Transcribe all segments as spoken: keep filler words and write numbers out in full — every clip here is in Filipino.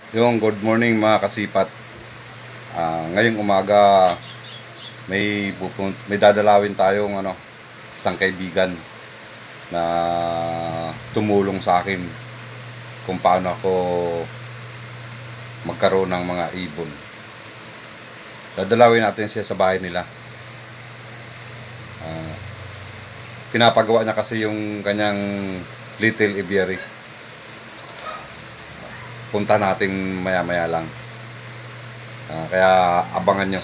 Yung good morning mga kasipat. Uh, ngayong umaga may pupun may dadalawin tayong ano, isang kaibigan na tumulong sa akin kung paano ako magkaroon ng mga ibon. Dadalawin natin siya sa bahay nila. Uh, pinapagawa niya kasi yung kanyang little aviary. Punta natin maya maya lang. Uh, kaya abangan nyo.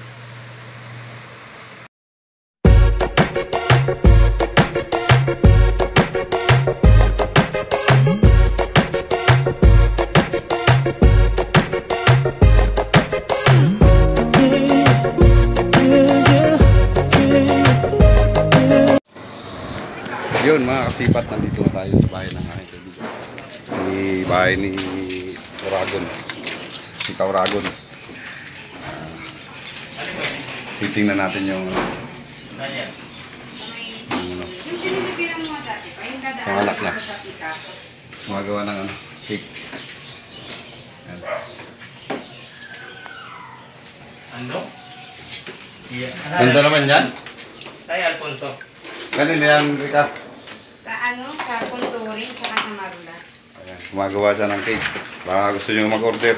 Yun mga kasipat, nandito tayo sa bahay ng aking kaibigan. Ni bahay ni Uragon. Si Kauragon. Uh, titingnan natin yung ano. Yung, yung anak niya. Gumagawa ng ano, cake. Yan. Ano? Yeah. Ganda naman yan. Tayo, Alfonso. Ganun yan, Rika. Sa ano? Sa Punturing, tsaka sa Marulas. Ayan, gumagawa siya ng cake. Baka gusto nyo mag-order.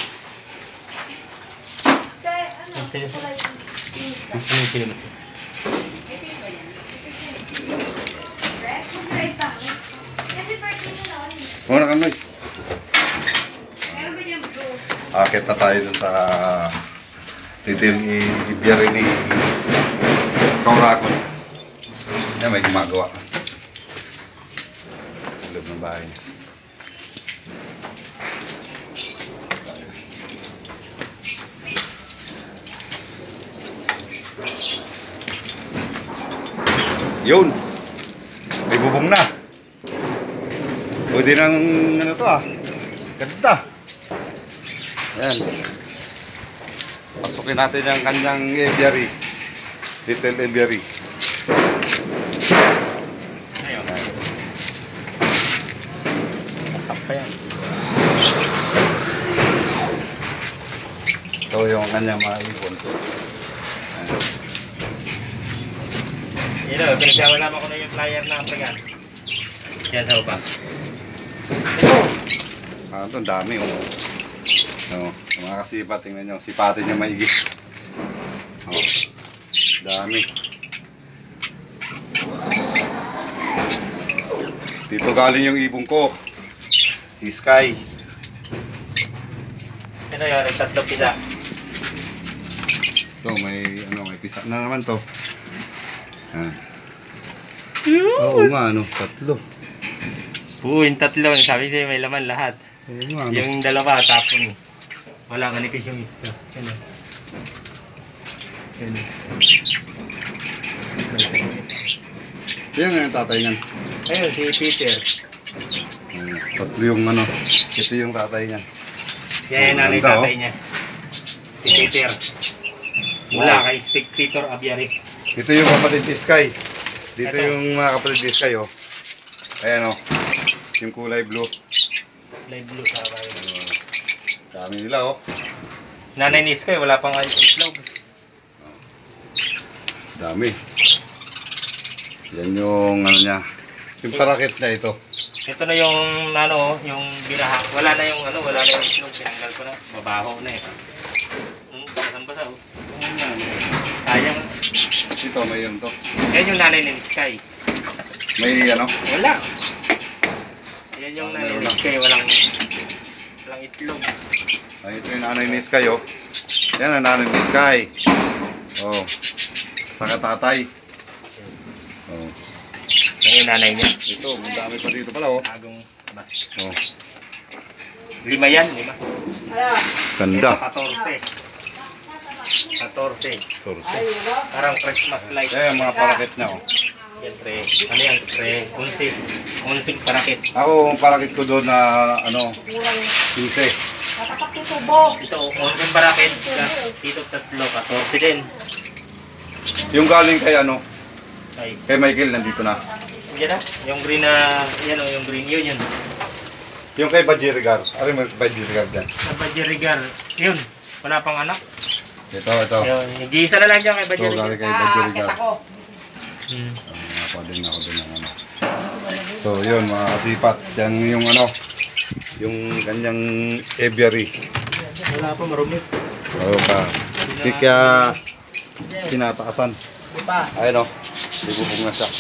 Kaya ano? Continue. Kulay pink. Continue. Ito yung ba yan? Red? Red tamis. Kasi party nyo na ano. Muna ka, Noy. Meron ba yung blue? Akit na tayo dun sa titil i-ibiyari ni Kauragon. Yan, may gumagawa. Loob ng bahay niya. Yun! May bubong na. Pwede nang ano to ah. Ganda. Ayan. Pasukin natin yung kanyang aviary. Little aviary. Ayun. Masap pa yan. Ito yung kanyang mga ibon. Ayan. Yun o, pinagkawala mo ko na yung flyer na pagan. Yan sa baba. Ah, ito, dami oh. No, mga kasipat, tingnan nyo. Sipatin nyo maigi. Oh, dami. Dito galing yung ibon ko. Si Sky. Ano yun, yung tatlong pisa. Ito, may, ano, may pisa na naman to. Ah. Oo nga, ano, tatlo. Oo, yung tatlo. Sabi sa'yo may laman lahat. Oo nga, ano. Yung dalawa, tapon. Wala ka nipis yung isa. Yan o. Yan o. Yan nga yung tatay niyan. Ayun, si Peter. Hmm, tatlo yung ano, ito yung tatay niya. Yan yung nanay Ganda, tatay oh. niya. Si Peter. Mula kay Peter Abiari. Ito yung kapatid ni Sky. Dito Ito. yung mga kapatid ni Sky, oh. Ayan, oh. Yung kulay blue. Live blue sa bayo. Uh, dami nila, oh. Nanay ni Sky, wala pang itlog. Dami. Yan yung ano niya. Yung parakit na ito. Ito na yung ano, yung binaha. Wala na yung ano, wala na yung itlog. Tinanggal ko na. Mabaho na eh. Hmm, basang-basa oh. Sayang. Ito, mayroon to. Yan yung nanay ni Sky. May ano. Wala. Yan yung nanay ni Sky, walang walang itlog. Ay, ito yung nanay ni Sky, oh. Yan ang nanay ni Sky. Oh. Saka tatay. Oh. Yan yung nanay niya. Ito, ang dami pa dito pala, oh. Agong bas. Oh. Lima yan, lima. Ano? Ganda. Ito, katorse. Katorse. Sorse. Parang Christmas light. Ayan, mga parakit niya, oh. Yan, pre. Ano yan, pre? Unsik. Unsik parakit. Ako, ang parakit ko doon na, ano, quince. Tatapak yung tubo. Ito, unsik parakit. Dito tatlo, katorse din. Yung galing kay, ano, Ay, kay Michael, nandito na. yan na. Yung green na, yan o, yung green yun yun. Yung kay Bajirigar. Ano yung Bajirigar dyan? Sa Bajirigar. Yun. Wala pang anak. Ito, ito. Yun. Nag-iisa na lang dyan kay Ito, Bajirigar. galing kay Bajirigar. Hmm. Ako din, ako din ang ano. So, yun mga kasipat. Yan yung ano, yung kanyang aviary. Wala pa, marumi. Oo pa. Hindi kaya tinataasan. Ayun o. Ibubog na siya.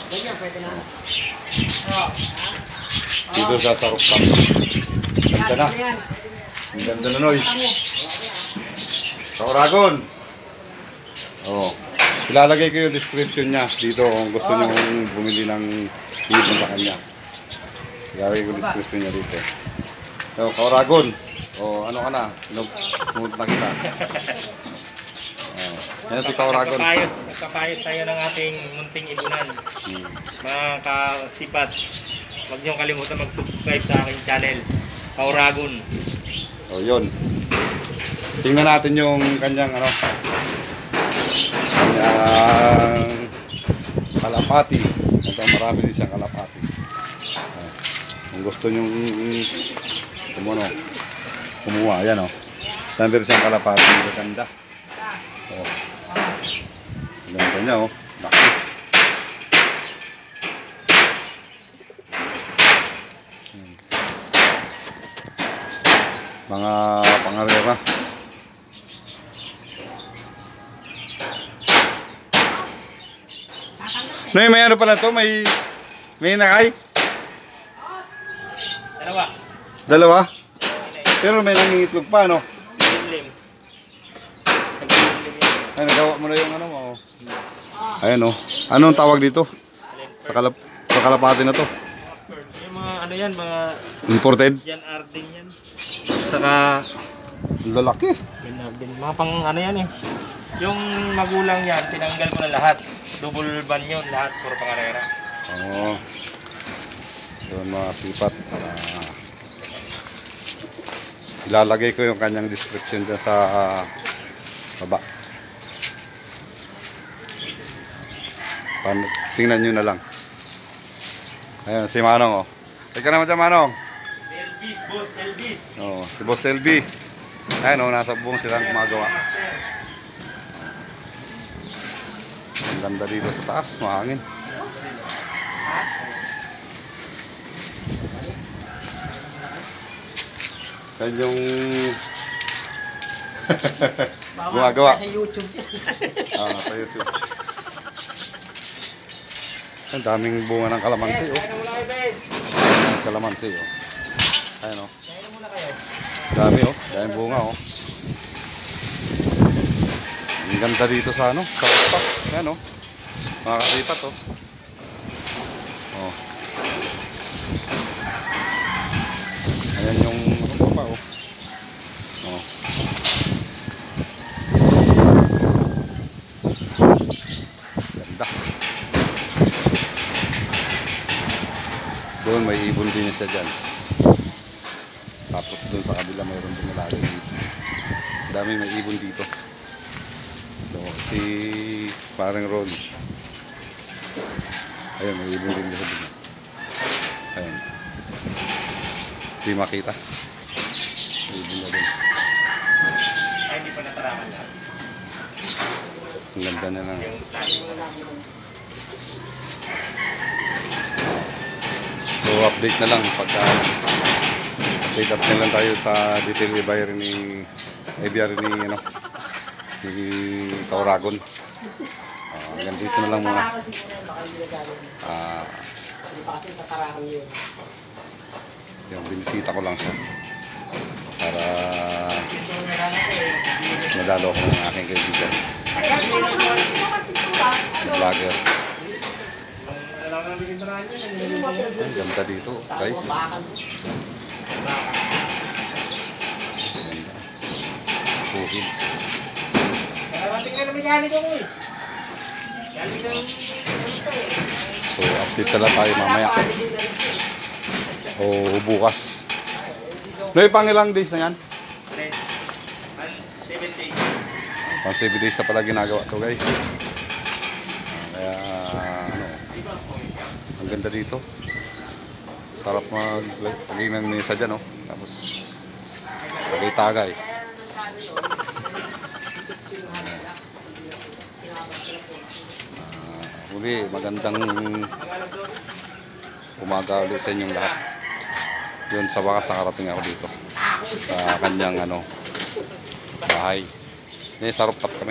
Dito sa sarupang. Ganda na. Ang ganda na, Noy. Kauragon. Oo. Ilalagay ko yung description niya dito kung gusto nyo bumili ng ibon sa kanya. Ilalagay ko yung description niya dito. So, Kauragon. O, ano ka na? Numunod na kita. Oh. Yan si Kauragon. Nagpapayot, nagpapayot tayo ng ating munting ibunan. Hmm. Mga kasipat, huwag niyong kalimutan mag-subscribe sa aking channel, Kauragon. O, yun. Tingnan natin yung kanyang ano, kanyang kalapati. Hanggang marami din siyang kalapati. Oh. Kung gusto nyong kumuha, kumuha, yan o. Saan siyang kalapati. Ganda. Oh. Ganda niya o. Laki. Hmm. Mga pangarera. No, may ano pala to, may may nakay. Dalawa. Dalawa. Pero may nangingitlog pa, no? Lim. Ay, nagawa mo na yung ano mo. Ayan, no. Anong tawag dito? Sa, kalap sa kalapati na to. Yung mga ano yan, mga Imported? yan arding yan. Saka Lalaki. yan arding. Mga pang ano yan eh. Yung magulang yan, tinanggal ko na lahat. Double ban yun, lahat. Puro pangarera. Oo. Yun mga sipat. Ah, ilalagay ko yung kanyang description dyan sa ah, baba. Pan tingnan nyo na lang. Ayan, si Manong, oh. Teka naman dyan, Manong. Elvis, boss Elvis. Oh, si Boss Elvis. Ayan, oh, nasa buong silang gumagawa. Ang ganda dito sa taas, mahangin. Yan yung gumagawa. Sa YouTube. Ah, sa YouTube. Ang daming bunga ng kalamansi, oh. Kalamansi, oh. Ayan, oh. Dami, oh. Daming bunga, oh. Ang ganda dito sa ano, sa uspak. Ayan, oh. Mga kasipat, oh. Oh. Ayan yung ano pa, oh. Oh. Ganda. Doon may ibon din siya dyan. Tapos doon sa kabila mayroon din lagi dito. Dami may ibon dito. So, si parang Ron. Ayun, may ibon din dito. Ayun. Hindi makita. May ibon na din. Ay, hindi pa nataraman na. Ang ganda na lang. Yung standing mo lang. So, update na lang pagka update up na lang tayo sa detail aviary ni aviary ni ano ni Kauragon. Uh, hanggang dito na lang muna. Ah, yung binisita ko lang siya para nadalo ko ng aking kaibigan, vlogger. Ang ganda dito, guys. Ganda. Puhid. So, update na lang tayo mamaya. O bukas. Noy, pang ilang days na yan? Pang seven days na pala ginagawa to, guys. Kaya, ano, ang ganda dito. Sarap maglagay ng mesa dyan, oh. Tapos, tagay-tagay. Uh, uli, magandang umaga ulit sa inyong lahat. Yun, sa wakas nakarating ako dito. Sa kanyang, ano, bahay. May sa rooftop kami.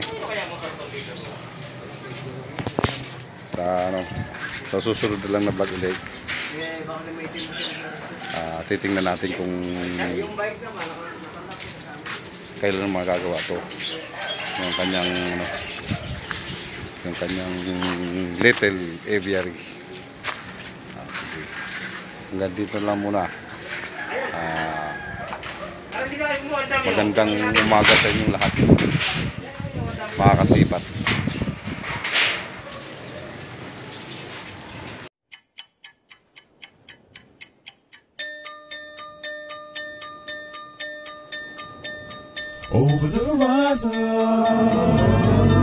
Sa, ano, sa susunod na lang na vlog ulit. Uh, titingnan natin kung kailan magagawa to yung kanyang ano, yung kanyang little aviary. Ah, sige, hanggang dito lang muna. Uh, magandang umaga sa inyong lahat, mga kasipat. Over the horizon.